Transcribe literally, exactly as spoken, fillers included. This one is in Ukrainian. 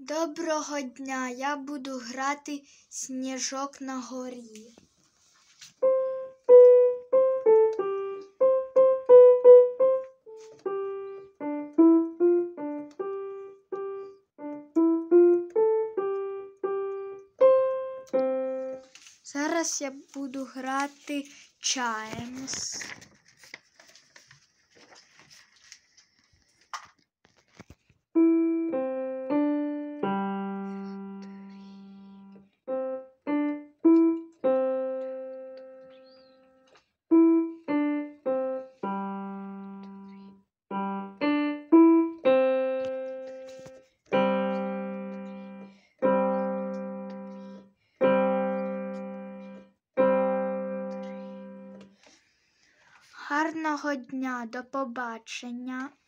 Доброго дня, я буду грати сніжок на горі. Зараз я буду грати Чаймс. Гарного дня, до побачення.